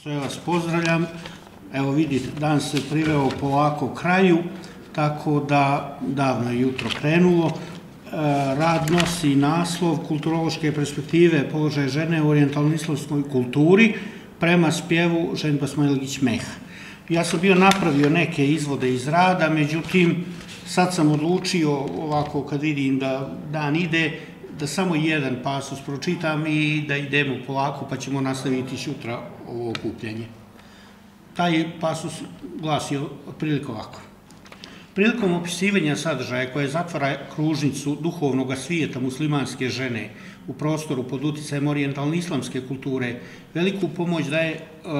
Sve vas pozdravljam. Evo vidite, dan se priveo polako kraju, tako da davno je jutro krenulo. Rad nosi naslov Kulturološke perspektive položaja žene u orijentalno-islamskoj kulturi prema spjevu Ženba Smajlagić Meha. Ja sam bio napravio neke izvode iz rada, međutim, sad sam odlučio, ovako kad vidim da dan ide, da samo jedan pasus pročitam i da idemo polako, pa ćemo nastaviti sutra ovo okupljanje. Taj pasus glasi otprilike ovako. Prilikom opisivanja sadržaja koje zatvara kružnicu duhovnog svijeta muslimanske žene u prostoru pod uticajem orijentalno-islamske kulture, veliku pomoć daje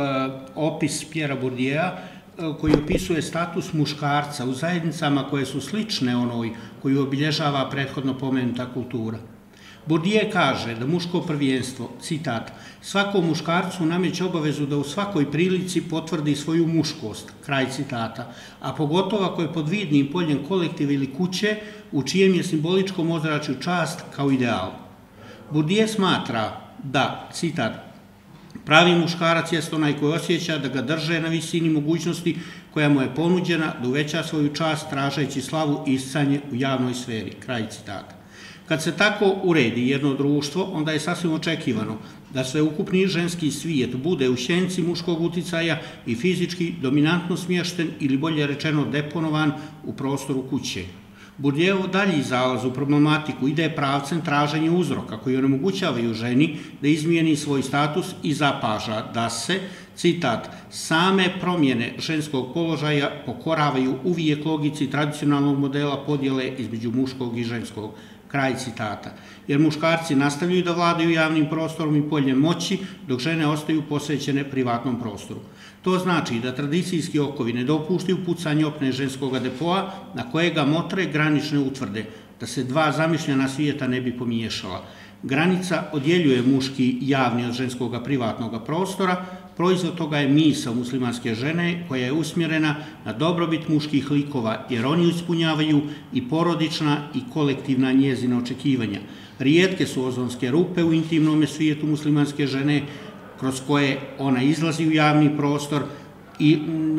opis Pierre Bourdieu koji opisuje status muškarca u zajednicama koje su slične onoj koju obilježava prethodno pomenuta kultura. Bourdieu kaže da muško prvenstvo, citat, svakom muškarcu nameće obavezu da u svakoj prilici potvrdi svoju muškost, kraj citata, a pogotovo ako je pod vidnim poljem kolektiva ili kuće u čijem je simboličkom ozračju čast kao ideal. Bourdieu smatra da, citat, pravi muškarac jest onaj koji osjeća da ga drže na visini mogućnosti koja mu je ponuđena da uveća svoju čast tražeći slavu i iscanje u javnoj sferi, kraj citata. Kad se tako uredi jedno društvo, onda je sasvim očekivano da sveukupni ženski svijet bude u šjenci muškog uticaja i fizički dominantno smješten ili bolje rečeno deponovan u prostoru kuće. Bourdieu dalji zalaz u problematiku ide pravcem traženja uzroka koji onemogućavaju ženi da izmijeni svoj status i zapaža da se, citat, same promjene ženskog položaja pokoravaju uvijek logici tradicionalnog modela podjele između muškog i ženskog, kraj citata, jer muškarci nastavljaju da vladaju javnim prostorom i poljem moći, dok žene ostaju posvećene privatnom prostoru. To znači da tradicijski okovi ne dopuštaju pucanje opne ženskog depoa na kojega motre granične utvrde, da se dva zamišljena svijeta ne bi pomiješala. Granica odjeljuje muški javni od ženskog privatnog prostora, proizvod toga je misao muslimanske žene koja je usmjerena na dobrobit muških likova jer oni ispunjavaju i porodična i kolektivna njezina očekivanja. Rijetke su ozonske rupe u intimnom svijetu muslimanske žene kroz koje ona izlazi u javni prostor i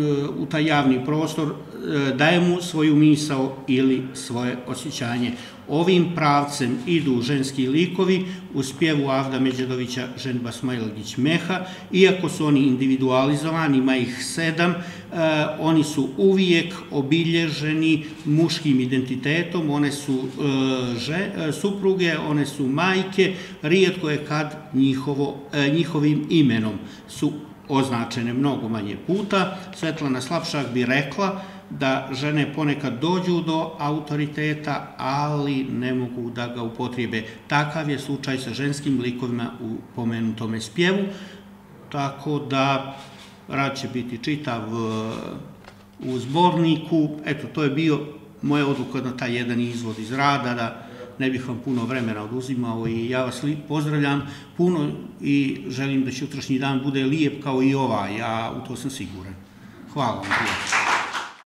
u taj javni prostor daje mu svoju misao ili svoje osjećanje. Ovim pravcem idu ženski likovi u spjevu Avda Međedovića Ženba Smajlagić Meha. Iako su oni individualizovani, ima ih 7, oni su uvijek obilježeni muškim identitetom, one su supruge, one su majke, rijetko je kad njihovim imenom su označene mnogo manje puta. Svetlana Slapšak bi rekla da žene ponekad dođu do autoriteta, ali ne mogu da ga upotrijebe. Takav je slučaj sa ženskim likovima u pomenutome spjevu, tako da rad će biti čitav u zborniku. Eto, to je bio moja odluka na taj jedan izvod iz rada, da ne bih vam puno vremena oduzimao i ja vas pozdravljam puno i želim da sutrašnji dan bude lijep kao i ovaj, ja u to sam siguran. Hvala vam.